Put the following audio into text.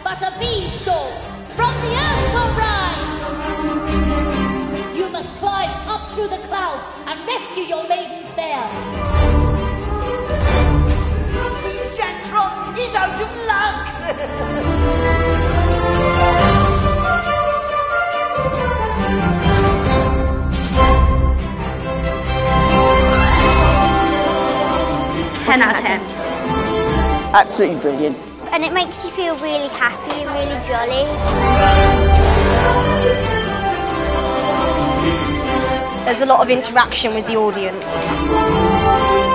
but a beanstalk from the earth will rise. You must climb up through the clouds and rescue your maiden fair. It seems Jack Trot is out of luck. 10 out of 10. Absolutely brilliant. And it makes you feel really happy and really jolly. There's a lot of interaction with the audience.